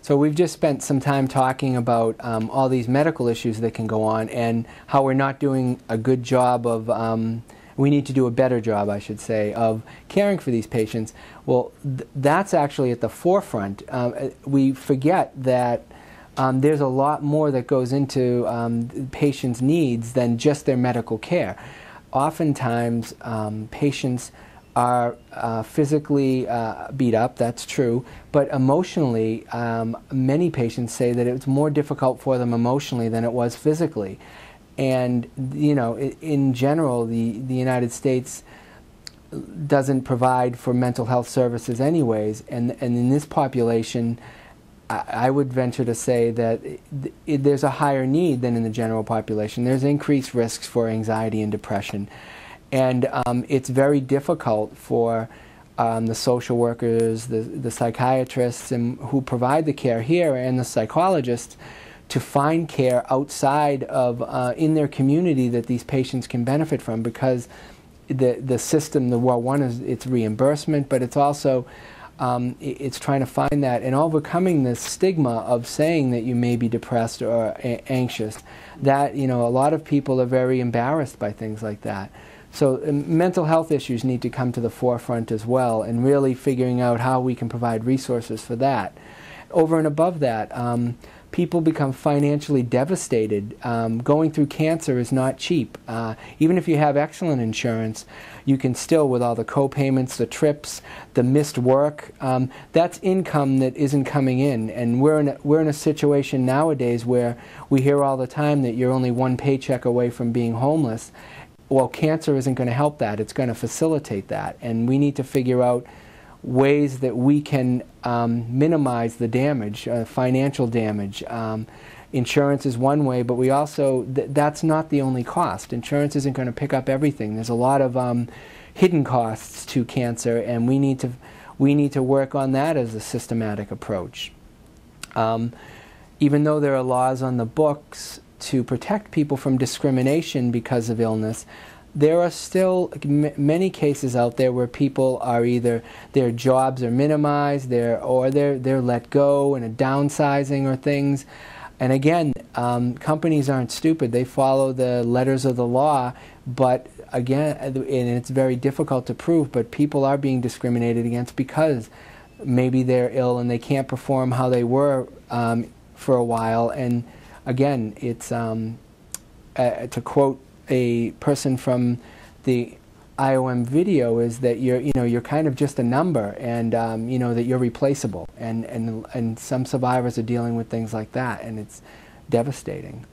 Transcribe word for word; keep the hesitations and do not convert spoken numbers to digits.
So we've just spent some time talking about um, all these medical issues that can go on and how we're not doing a good job of, um, we need to do a better job, I should say, of caring for these patients. Well, th that's actually at the forefront. Um, we forget that um, there's a lot more that goes into um, patients' needs than just their medical care. Oftentimes, um, patients are uh, physically uh, beat up, that's true, but emotionally, um, many patients say that it's more difficult for them emotionally than it was physically. And, you know, in general, the, the United States doesn't provide for mental health services anyways, and, and in this population, I, I would venture to say that it, it, there's a higher need than in the general population. There's increased risks for anxiety and depression. And um, it's very difficult for um, the social workers, the, the psychiatrists and who provide the care here, and the psychologists to find care outside of, uh, in their community that these patients can benefit from, because the, the system, the well, one is it's reimbursement, but it's also, um, it's trying to find that and overcoming the stigma of saying that you may be depressed or a anxious. That, you know, a lot of people are very embarrassed by things like that. So um, mental health issues need to come to the forefront as well, and really figuring out how we can provide resources for that. Over and above that, um, people become financially devastated. Um, going through cancer is not cheap. Uh, even if you have excellent insurance, you can still, with all the co-payments, the trips, the missed work, um, that's income that isn't coming in. And we're in, a, we're in a situation nowadays where we hear all the time that you're only one paycheck away from being homeless. Well, cancer isn't going to help that. It's going to facilitate that. And we need to figure out ways that we can um, minimize the damage, uh, financial damage. Um, insurance is one way, but we also, th that's not the only cost. Insurance isn't going to pick up everything. There's a lot of um, hidden costs to cancer, and we need to, we need to work on that as a systematic approach. Um, even though there are laws on the books to protect people from discrimination because of illness, there are still m many cases out there where people are either, their jobs are minimized, they're, or they're, they're let go, and a downsizing or things. And again, um, companies aren't stupid. They follow the letters of the law, but again, and it's very difficult to prove, but people are being discriminated against because maybe they're ill and they can't perform how they were um, for a while. And again, it's, um, uh, to quote a person from the I O M video, is that you're, you know, you're kind of just a number, and um, you know that you're replaceable, and and and some survivors are dealing with things like that, and it's devastating.